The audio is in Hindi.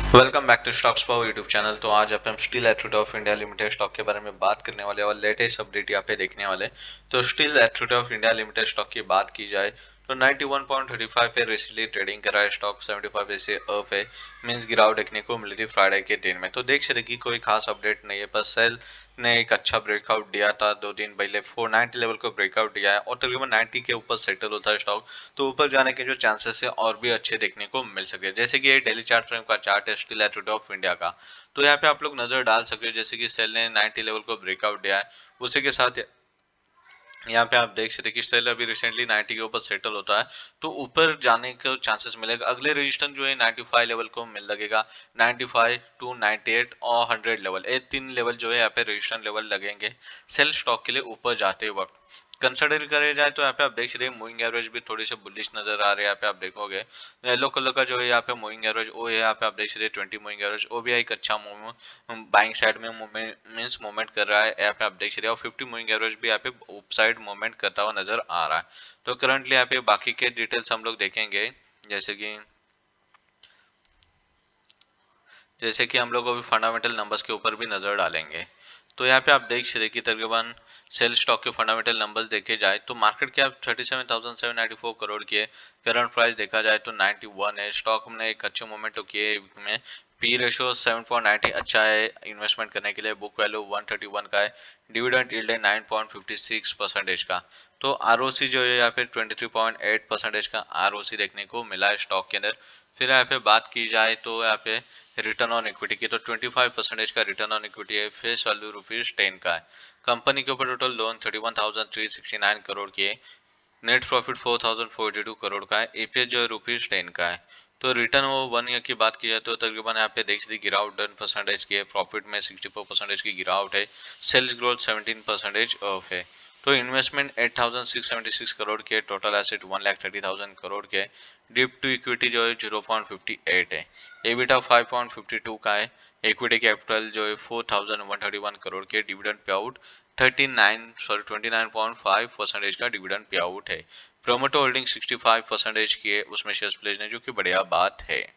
Welcome back to stocks power YouTube channel. तो आज आप हम steel authority of India limited stock के बारे में बात करने वाले और लेटेस्ट अपडेट यहाँ पे देखने वाले। तो steel authority of India limited stock की बात की जाए तो 91.35 पे रिसेंटली ट्रेडिंग कर रहा है स्टॉक, 75 से अप है, मींस गिरावट देखने को मिल रही फ्राइडे के दिन में। तो देख सकते कि कोई खास अपडेट नहीं है, पर सेल ने एक अच्छा ब्रेकआउट दिया था 2 दिन पहले, 490 लेवल को ब्रेकआउट दिया है और तकरीबन 90 के ऊपर सेटल होता है स्टॉक। तो ऊपर जाने के जो चांसेस है और भी अच्छे देखने को मिल सके, जैसे कि ये डेली चार्ट फ्रेम का चार्ट है स्टील अथॉरिटी ऑफ इंडिया का। तो यहाँ पे आप लोग नजर डाल सकते हो, जैसे कि सेल ने 90 लेवल को ब्रेकआउट दिया है, उसी के साथ यहाँ पे आप देख सकते हैं कि सेल अभी रिसेंटली 90 के ऊपर सेटल होता है, तो ऊपर जाने का चांसेस मिलेगा। अगले रेजिस्टेंस जो है 95 लेवल को मिल लगेगा, 95 टू 98 और 100 लेवल, ये 3 लेवल जो है यहाँ पे रेजिस्टेंस लेवल लगेंगे सेल स्टॉक के लिए ऊपर जाते वक्त। कंसिडर करे जाए तो यहाँ पे आप देख सकते हैं मूविंग एवरेज भी थोड़ी सी बुलिश नजर आ रहे हैं। यहाँ पे आप देखोगे येलो कलर का जो है यहाँ पे मूविंग एवरेज वो है, यहाँ पे आप देख सकते हैं 20 मूविंग एवरेज, वो भी एक अच्छा मूव बाइंग साइड में मींस मूवमेंट कर रहा है। यहाँ पे आप देख सकते हैं और 50 मूविंग एवरेज भी यहाँ पे अप साइड मूवमेंट करता हुआ नजर आ रहा है। तो करंटली यहाँ पे बाकी के डिटेल्स हम लोग देखेंगे, जैसे कि हम लोग अभी फंडामेंटल नंबर्स के ऊपर भी नजर डालेंगे। तो यहाँ पे आप देख सकते कि तकरीबन सेल स्टॉक के फंडामेंटल नंबर्स देखे जाए तो मार्केट कैप 37,794 करोड़ की है, करंट प्राइस देखा जाए तो 91 है, स्टॉक में एक अच्छे मोमेंट तो किए में पी रेशो 7.90 अच्छा है इन्वेस्टमेंट करने के लिए, बुक वैल्यू 131 का है, डिविडेंड यील्ड है 9.56 परसेंटेज का। तो आरओसी जो है यहाँ पे 23.8 परसेंटेज का आरओसी देखने को मिला है स्टॉक के अंदर। फिर यहाँ पे बात की जाए तो यहाँ पे रिटर्न ऑन इक्विटी की तो 25% का रिटर्न ऑन इक्विटी है, फेस वैल्यू ₹10 का है। कंपनी के ऊपर टोटल लोन 31,369 करोड़ की है, नेट प्रॉफिट 4,042 करोड़ का है, एपीएस जो है ₹10 का है। तो रिटर्न वो 1 ईयर की बात की जाए तो तकरीबन यहाँ पे देख सकते गिरावट 10% की है, प्रॉफिट में 64% की गिरावट है, सेल्स ग्रोथ 17% ऑफ है। तो इन्वेस्टमेंट 8,676 करोड़ के, टोटल एसेट 1,30,000 करोड़ के, डिप टू इक्विटी जो है 0.58 है, एबिटा 5.52 का है, इक्विटी कैपिटल जो है 4,131 करोड़ के, डिविडेंड पे आउट 29.5% का डिविडेंड पे आउट है। प्रोमोटर होल्डिंग 65% की है, उसमें शेयर्स प्लेस ने, जो कि बढ़िया बात है।